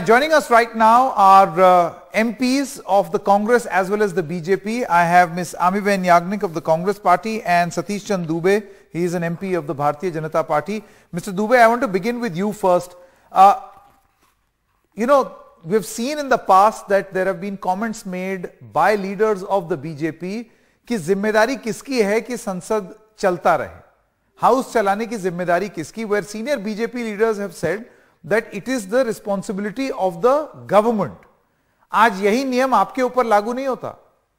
Joining us right now are MPs of the Congress as well as the BJP. I have Ms. Amiben Yagnik of the Congress Party and Satish Chandra Dubey. He is an MP of the Bharatiya Janata Party. Mr. Dubey, I want to begin with you first. We've seen in the past that there have been comments made by leaders of the BJP कि जिम्मेदारी किसकी है कि संसद चलता रहे, house चलाने की जिम्मेदारी किसकी, where senior BJP leaders have said that it is the responsibility of the government. आज यही नियम आपके ऊपर लागू नहीं होता?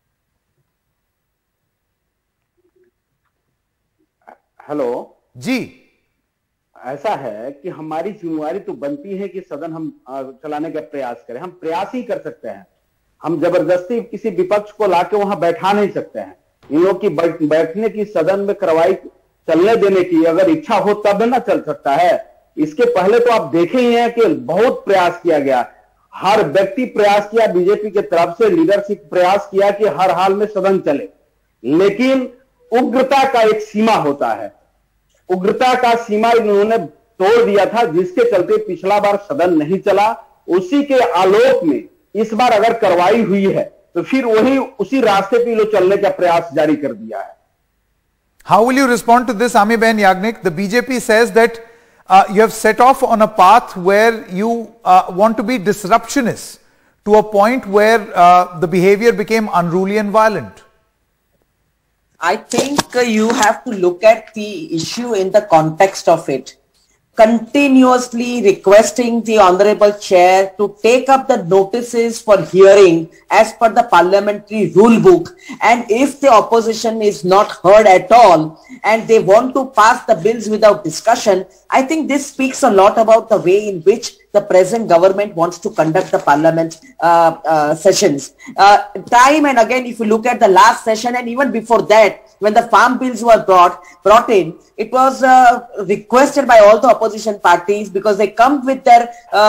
हेलो जी, ऐसा है कि हमारी जिम्मेवारी तो बनती है कि सदन हम चलाने का प्रयास करें। हम प्रयास ही कर सकते हैं, हम जबरदस्ती किसी विपक्ष को लाके वहां बैठा नहीं सकते हैं। इन लोग की बैठने की, सदन में कार्रवाई चलने देने की अगर इच्छा हो तब ना चल सकता है। इसके पहले तो आप देखे ही हैं कि बहुत प्रयास किया गया, हर व्यक्ति प्रयास किया, बीजेपी के तरफ से लीडरशिप प्रयास किया कि हर हाल में सदन चले, लेकिन उग्रता का एक सीमा होता है। उग्रता का सीमा इन्होंने तोड़ दिया था, जिसके चलते पिछला बार सदन नहीं चला। उसी के आलोक में इस बार अगर कार्रवाई हुई है तो फिर वही उसी रास्ते पे लोग चलने का प्रयास जारी कर दिया है। How will you respond to this, Amiben Yagnik? The BJP says that you have set off on a path where you want to be disruptionist to a point where the behavior became unruly and violent. I think you have to look at the issue in the context of it. Continuously requesting the Honorable Chair to take up the notices for hearing as per the parliamentary rule book, and if the opposition is not heard at all and they want to pass the bills without discussion, I think this speaks a lot about the way in which the present government wants to conduct the parliament sessions. Time and again, if you look at the last session and even before that, when the farm bills were brought in, it was requested by all the opposition parties, because they come with their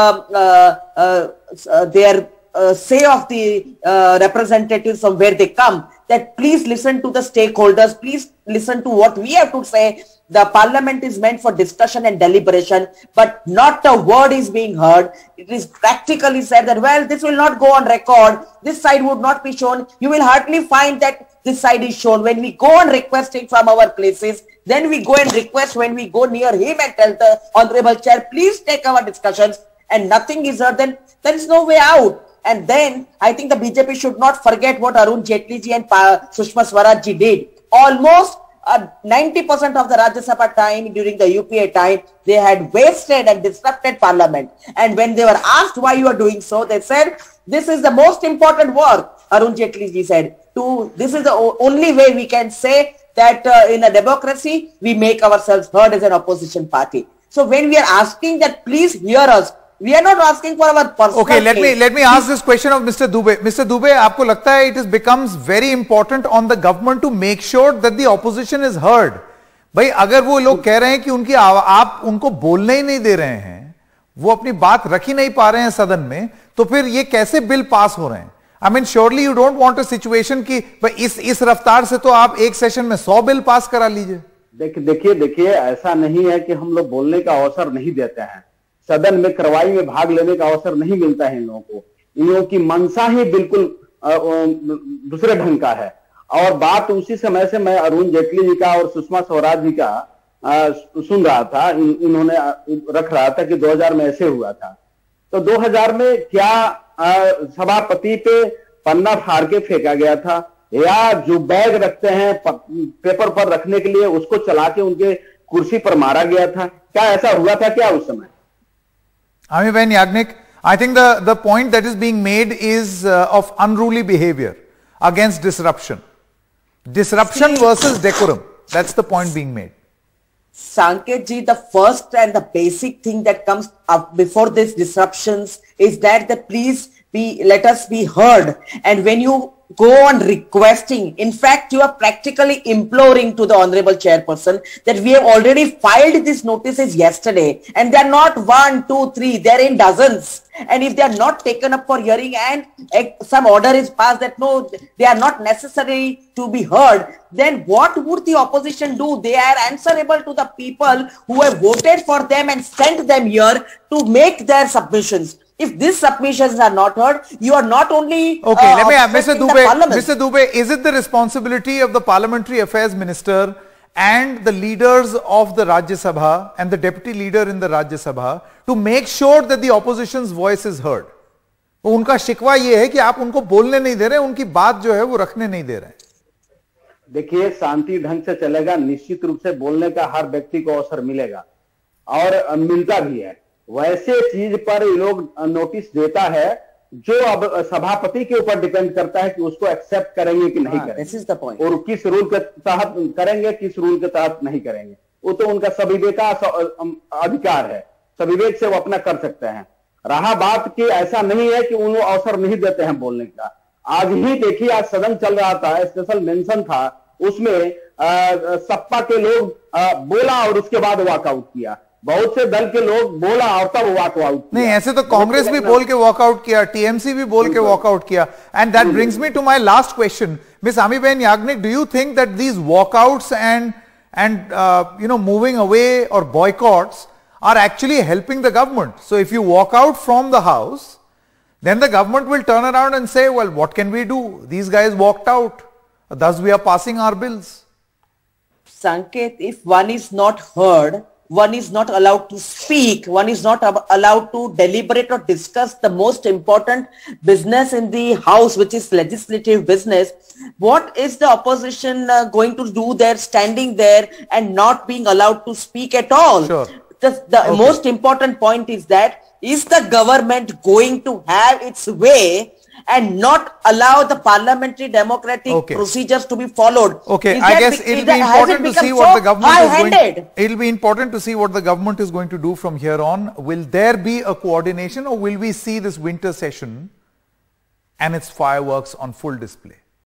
say of the representatives from where they come, that please listen to the stakeholders, please listen to what we have to say. The parliament is meant for discussion and deliberation, but not a word is being heard. It is practically said that, well, this will not go on record, this side would not be shown. You will hardly find that this side is shown. When we go on requesting from our places, then we go and request when we go near him and tell the Honorable Chair, please take our discussions, and nothing is heard, then there is no way out. And then I think the BJP should not forget what Arun Jaitley ji and Sushma Swaraj ji did. Almost 90% of the Rajya Sabha time during the UPA time, they had wasted and disrupted parliament. And when they were asked why you are doing so, they said, this is the most important work, Arun Jaitley ji said. This is the only way we can say that in a democracy, we make ourselves heard as an opposition party. So when we are asking that please hear us, we are not asking for our personal. Okay, let me ask this question of Mr. Dubey. Mr. Dubey, आपको लगता है it becomes very important on the government to make sure that the opposition is heard? भाई अगर वो लोग कह रहे हैं कि आप उनको बोलने ही नहीं दे रहे हैं, वो अपनी बात रख ही नहीं पा रहे हैं सदन में, तो फिर ये कैसे बिल पास हो रहे हैं? I mean, surely you don't want a situation कि इस रफ्तार से तो आप एक सेशन में 100 बिल पास करा लीजिए। देखिए ऐसा नहीं है कि हम लोग बोलने का अवसर नहीं देते हैं, सदन में कार्रवाई में भाग लेने का अवसर नहीं मिलता है इन लोगों को। इन लोगों की मंशा ही बिल्कुल दूसरे ढंग का है। और बात उसी समय से मैं अरुण जेटली जी का और सुषमा स्वराज जी का सुन रहा था, इन्होंने रख रहा था कि 2000 में ऐसे हुआ था। तो 2000 में क्या सभापति पे पन्ना फाड़ के फेंका गया था, या जो बैग रखते हैं पेपर पर रखने के लिए उसको चला के उनके कुर्सी पर मारा गया था? क्या ऐसा हुआ था क्या उस समय? Amiben Yagnik, I think the point that is being made is of unruly behavior against disruption. Disruption versus decorum. That's the point being made. Sanket ji, the first and the basic thing that comes up before these disruptions is that please let us be heard. And when you go on requesting, in fact, you are practically imploring to the Honorable Chairperson that we have already filed these notices yesterday, and they are not 1, 2, 3, they are in dozens. And if they are not taken up for hearing and some order is passed that no, they are not necessary to be heard, then what would the opposition do? They are answerable to the people who have voted for them and sent them here to make their submissions. If these submissions are not heard, you are not only okay. Let me ask Mr. Dubey, is it the responsibility of the Parliamentary Affairs Minister and the leaders of the Rajya Sabha and the deputy leader in the Rajya Sabha to make sure that the opposition's voice is heard? उनका शिकवा ये है कि आप उनको बोलने नहीं दे रहे, उनकी बात जो है वो रखने नहीं दे रहे। देखिए, शांति ढंग से चलेगा, निश्चित रूप से बोलने का हर व्यक्ति को अवसर मिलेगा और मिलता भी है। वैसे चीज पर ये लोग नोटिस देता है जो अब सभापति के ऊपर डिपेंड करता है कि उसको एक्सेप्ट करेंगे कि नहीं करेंगे। This is the point. और किस रूल के तहत करेंगे, किस रूल के तहत नहीं करेंगे, वो तो उनका सविवेक अधिकार है, सविवेक से वो अपना कर सकते हैं। रहा बात कि ऐसा नहीं है कि उनको अवसर नहीं देते हैं बोलने का। आज ही देखिए, आज सदन चल रहा था, स्पेशल मेंशन था, उसमें सपा के लोग बोला और उसके बाद वॉकआउट किया। बहुत से दल के लोग बोला और तब वॉकआउट नहीं, ऐसे तो कांग्रेस भी बोल के वॉकआउट किया, टीएमसी भी बोल के वॉकआउट किया। And that brings me to my last question, miss Amiben Yagnik, do you think that these walkouts and moving away or boycotts are actually helping the government? So if you walk out from the house, then the government will turn around and say, well, what can we do? These guys walked out, thus we are passing our bills. Sanket, if one is not heard, one is not allowed to speak, one is not allowed to deliberate or discuss the most important business in the house, which is legislative business, what is the opposition going to do there, standing there and not being allowed to speak at all? Sure. The most important point is that, is the government going to have its way and not allow the parliamentary democratic procedures to be followed? Okay, I guess it'll be important to see what the government is going to, it'll be important to see what the government is going to do from here on. Will there be a coordination, or will we see this winter session and its fireworks on full display?